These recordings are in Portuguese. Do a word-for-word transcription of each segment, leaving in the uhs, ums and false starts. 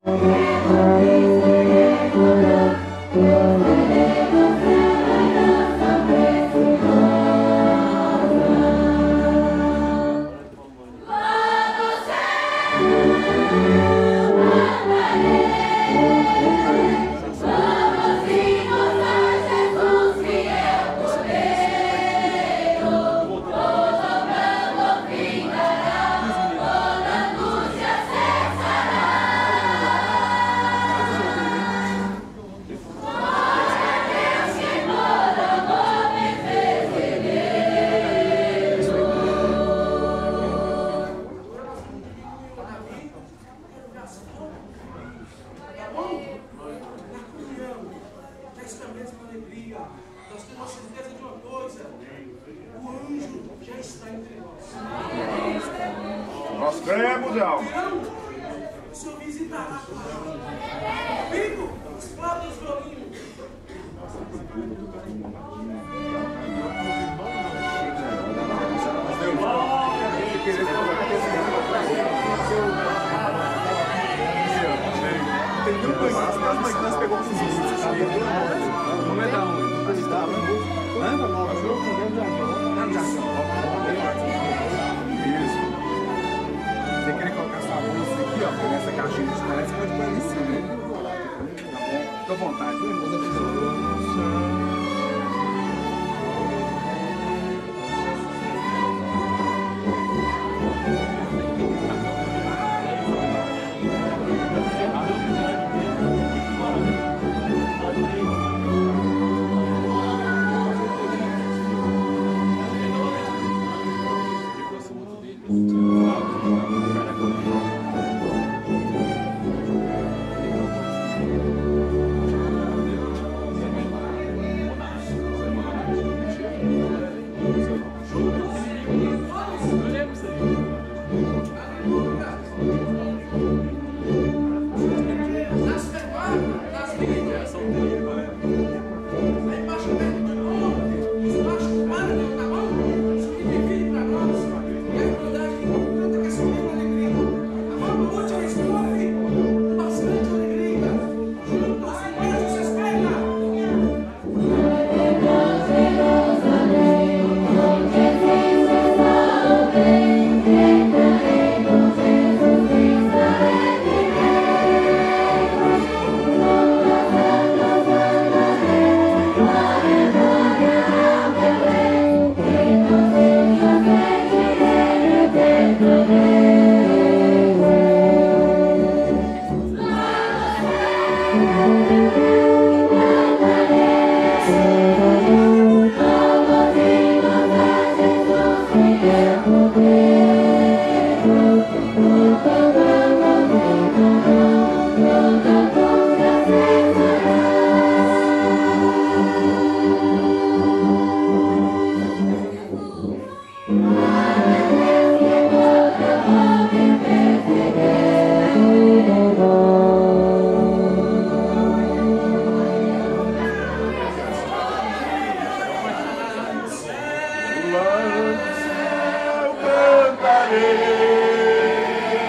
Nós cremos, Alves. O Senhor visitará comigo os próprios joguinhos. Tem mil coisas, mas nós pegamos os índices. Não é da onde? Não estava. Hã? Não, já. Isso. Você querer colocar essa bolsa aqui, ó, pegar essa caixinha de trás, você pode pôr ali em cima. Fica à vontade.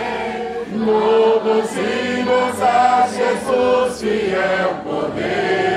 Louvos hinos a Jesus, fiel poder.